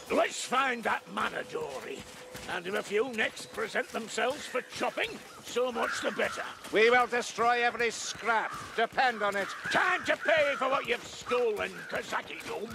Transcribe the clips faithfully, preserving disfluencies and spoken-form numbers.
Let's find that Manadori. And if a few next present themselves for chopping, so much the better. We will destroy every scrap. Depend on it. Time to pay for what you've stolen, Kazaki Doom.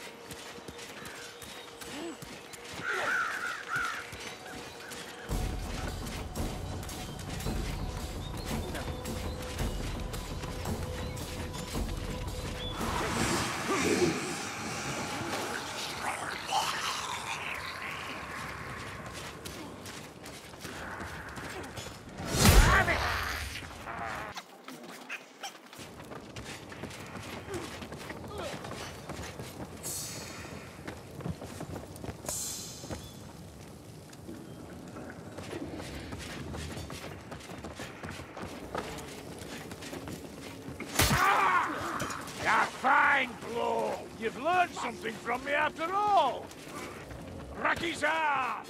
Fine blow! You've learned something from me after all! Rakiza!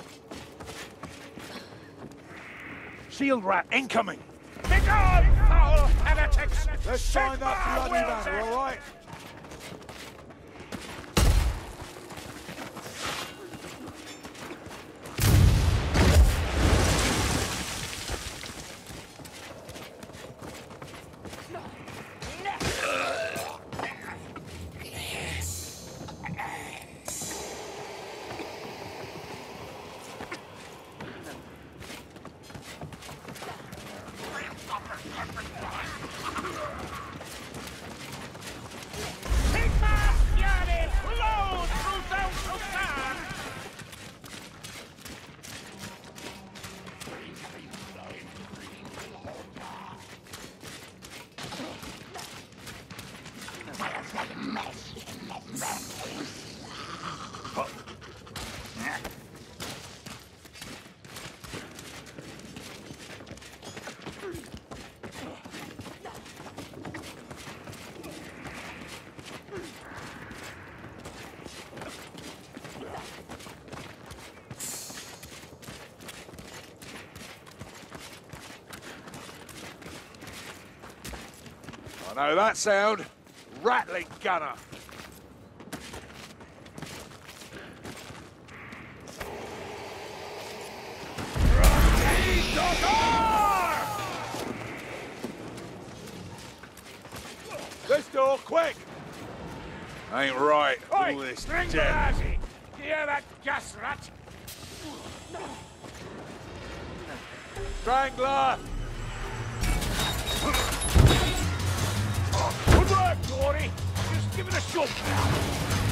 Shield rat incoming! Begone, foul heretics! Let's find that bloody man, all right? I know that sound. Rattling gunner. This door, quick! Ain't right, Oi, all this bring dead. the lassie! Do you hear that gas rat? Strangler! Good work, Dory! Just give it a shove now.